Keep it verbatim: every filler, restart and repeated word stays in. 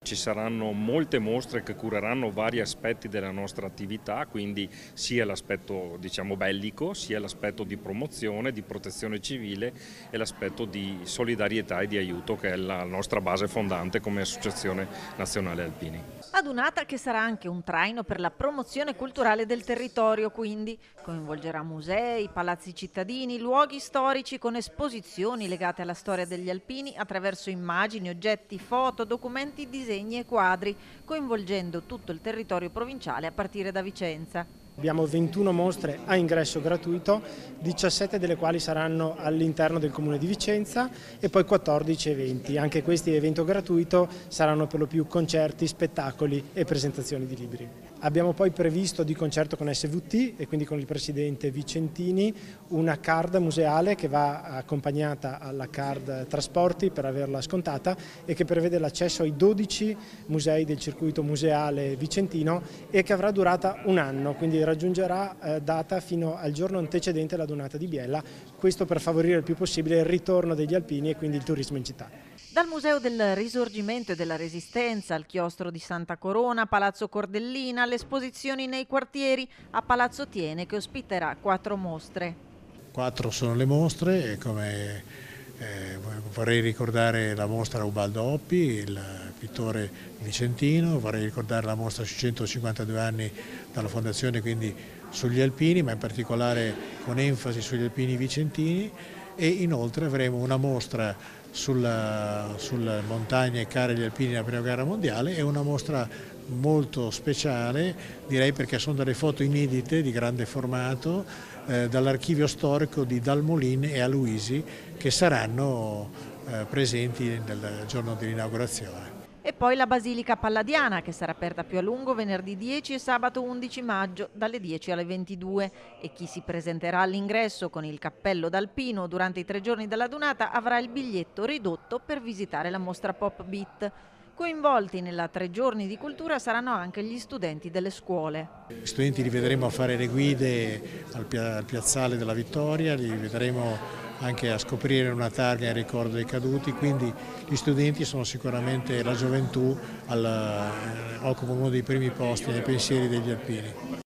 Ci saranno molte mostre che cureranno vari aspetti della nostra attività, quindi sia l'aspetto diciamo bellico, sia l'aspetto di promozione, di protezione civile e l'aspetto di solidarietà e di aiuto che è la nostra base fondante come Associazione Nazionale Alpini. Adunata che sarà anche un traino per la promozione culturale del territorio, quindi coinvolgerà musei, palazzi cittadini, luoghi storici con esposizioni legate alla storia degli alpini attraverso immagini, oggetti, foto, documenti, disegni e quadri, coinvolgendo tutto il territorio provinciale a partire da Vicenza. Abbiamo ventuno mostre a ingresso gratuito, diciassette delle quali saranno all'interno del comune di Vicenza e poi quattordici eventi. Anche questi eventi gratuito saranno per lo più concerti, spettacoli e presentazioni di libri. Abbiamo poi previsto di concerto con S V T e quindi con il presidente Vicentini una card museale che va accompagnata alla card trasporti per averla scontata e che prevede l'accesso ai dodici musei del circuito museale vicentino e che avrà durata un anno, quindi raggiungerà eh, data fino al giorno antecedente alla Dunata di Biella, questo per favorire il più possibile il ritorno degli alpini e quindi il turismo in città. Dal Museo del Risorgimento e della Resistenza al Chiostro di Santa Corona, Palazzo Cordellina, alle esposizioni nei quartieri, a Palazzo Tiene che ospiterà quattro mostre. Quattro sono le mostre e come eh, vorrei ricordare la mostra Ubaldo Oppi, il pittore vicentino, vorrei ricordare la mostra sui centocinquantadue anni dalla fondazione, quindi sugli alpini, ma in particolare con enfasi sugli alpini vicentini, e inoltre avremo una mostra sulla, sulle montagne care degli alpini nella prima guerra mondiale e una mostra molto speciale, direi perché sono delle foto inedite di grande formato eh, dall'archivio storico di Dalmolin e Aloisi che saranno eh, presenti nel giorno dell'inaugurazione. E poi la Basilica Palladiana che sarà aperta più a lungo venerdì dieci e sabato undici maggio dalle dieci alle ventidue e chi si presenterà all'ingresso con il cappello d'alpino durante i tre giorni della Dunata avrà il biglietto ridotto per visitare la mostra Pop Beat. Coinvolti nella tre giorni di cultura saranno anche gli studenti delle scuole. Gli studenti li vedremo a fare le guide al, pia al piazzale della Vittoria, li vedremo anche a scoprire una targa in ricordo dei caduti, quindi gli studenti sono sicuramente la gioventù, al, eh, occupano uno dei primi posti nei pensieri degli alpini.